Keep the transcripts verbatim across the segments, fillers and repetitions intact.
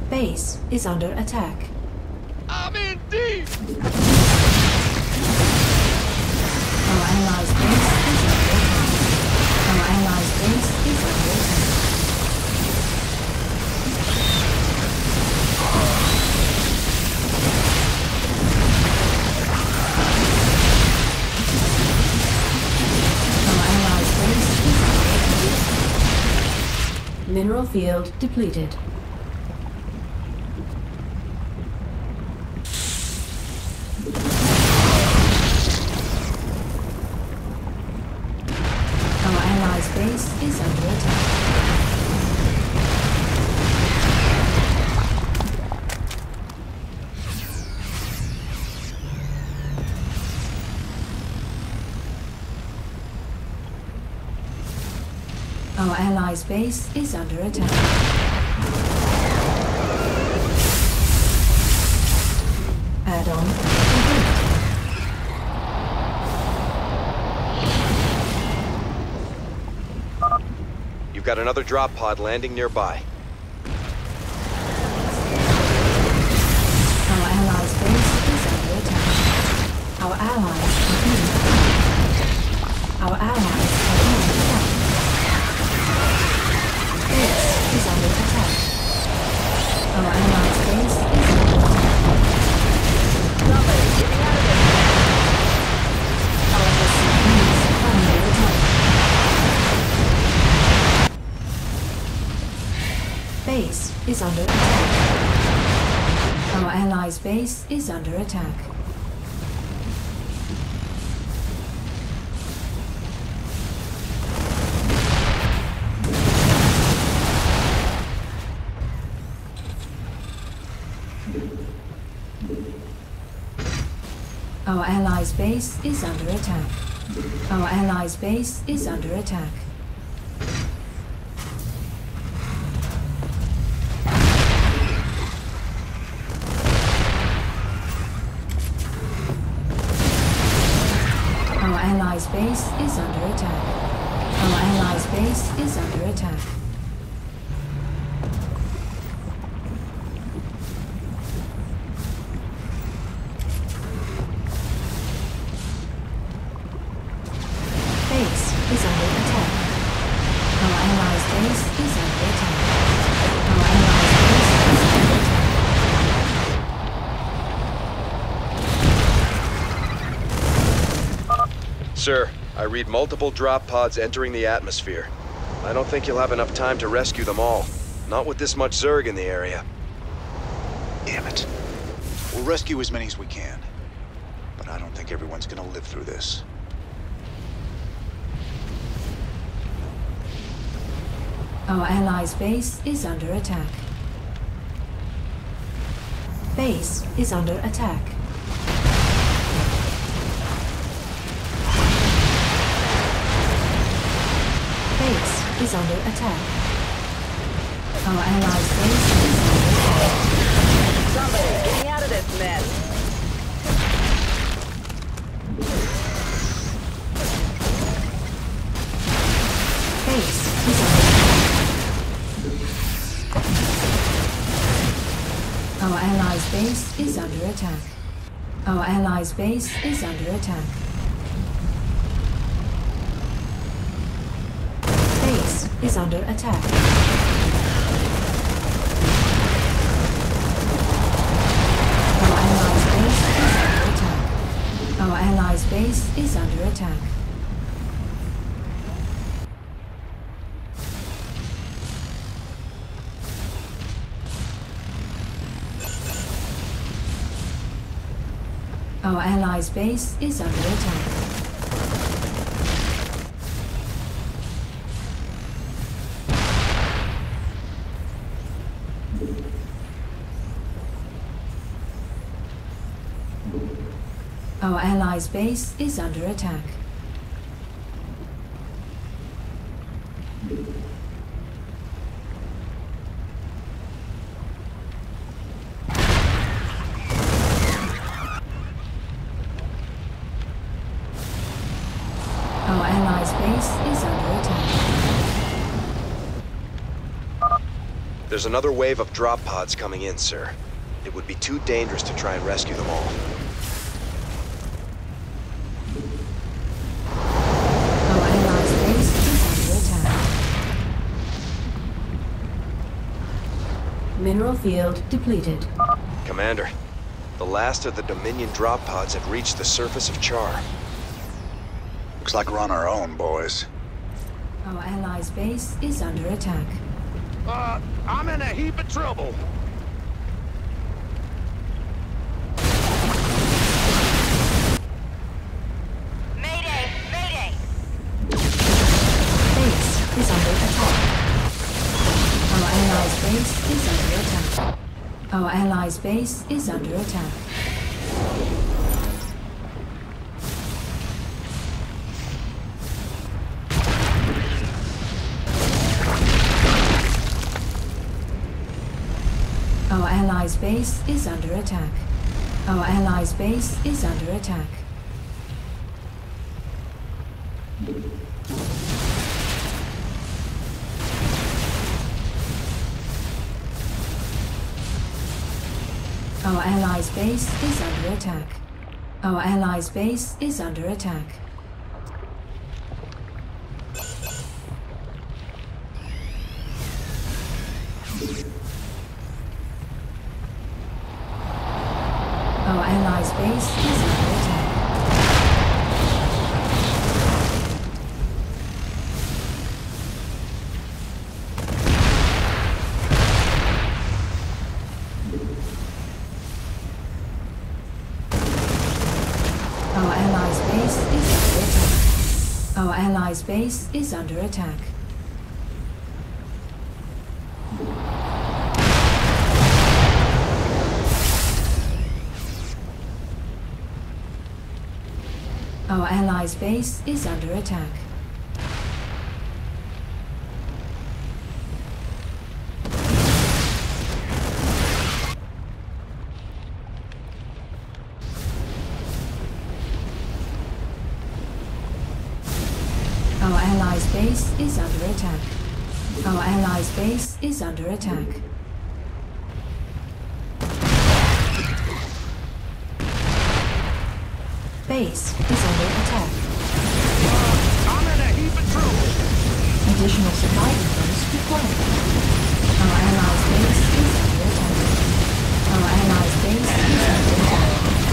Base is under attack. I'm in deep! Our allies' base is under attack. Our allies' base is under attack. Our allies' base is under attack. Mineral field depleted. Base is under attack. Our allies' base is under attack. Add-on complete. You've got another drop pod landing nearby. Our allies' base is under attack. Our allies are being attacked. Our allies are being attacked. Base is under attack. Our allies' base is under attack. Somebody, get me out of this! Our S C Ps are under attack. Base is under attack. Our allies' base is under attack. Our allies' base is under attack. Our allies' base is under attack. Our allies' base is under attack. Our allies' base is under attack. Base is under attack. Our allies' base is under attack. Our allies' base is under attack. Sir, I read multiple drop pods entering the atmosphere. I don't think you'll have enough time to rescue them all. Not with this much Zerg in the area. Damn it. We'll rescue as many as we can. But I don't think everyone's gonna live through this. Our allies' base is under attack. Base is under attack. Base is under attack. Our allies' base is under attack. Somebody, get me out of this mess! Base is under attack. Our allies' base is under attack. Our allies' base is under attack. Base is under attack. Our allies' base is under attack. Our allies' base is under attack. Our allies' base is under attack. Our allies' base is under attack. Our allies' base is under attack. There's another wave of drop pods coming in, sir. It would be too dangerous to try and rescue them all. Our allies' base is under attack. Mineral field depleted. Commander, the last of the Dominion drop pods have reached the surface of Char. Looks like we're on our own, boys. Our allies' base is under attack. Uh, I'm in a heap of trouble. Mayday! Mayday! Base is under attack. Our allies' base is under attack. Our allies' base is under attack. Our allies' base is under attack. Our allies' base is under attack. Our allies' base is under attack. Our allies' base is under attack. Our allies' base is under attack. Our allies' base is under attack. Our allies' base is under attack. Our allies' base is under attack. Our allies' base is under attack. Our allies' base is under attack. Base is under attack. I'm in a heap of trouble. Additional supply depots required. Our allies' base is under attack. Our allies' base is under attack.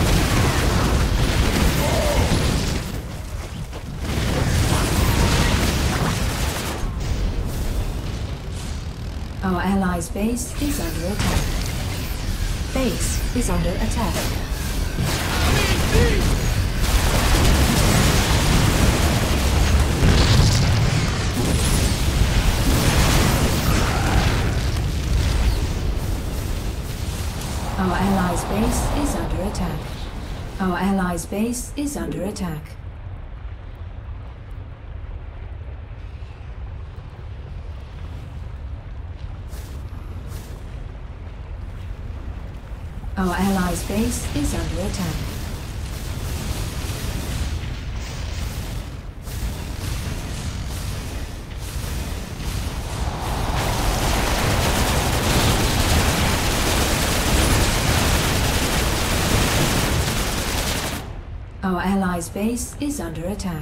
Our allies' base is under attack. Base is under attack. Our allies' base is under attack. Our allies' base is under attack. Our allies' base is under attack. Our allies' base is under attack.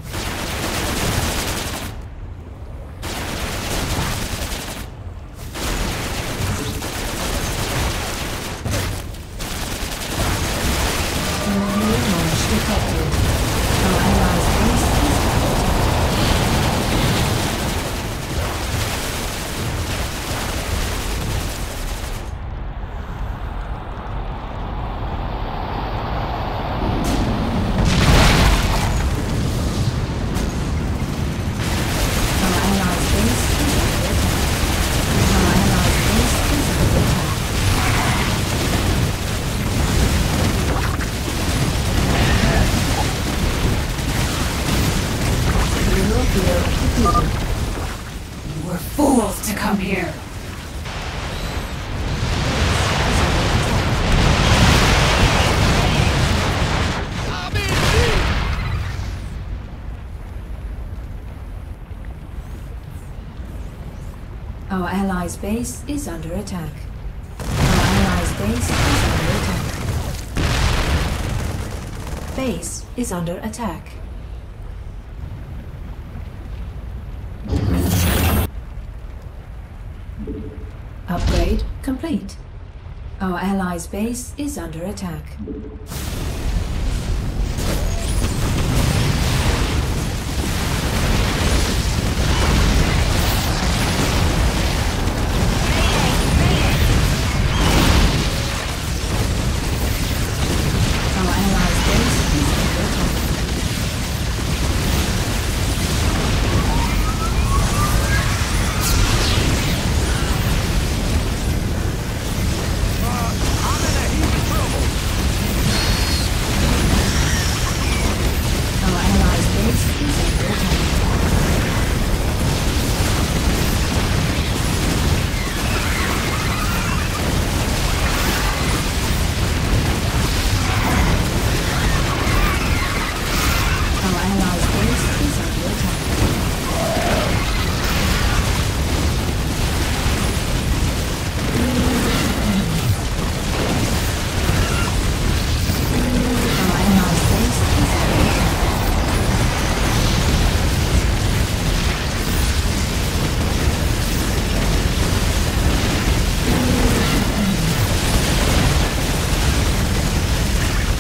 allies' base is under attack. Our allies' base is under attack. Base is under attack. Upgrade complete. Our allies' base is under attack.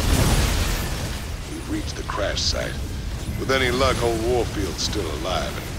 Site. With any luck, old Warfield's still alive and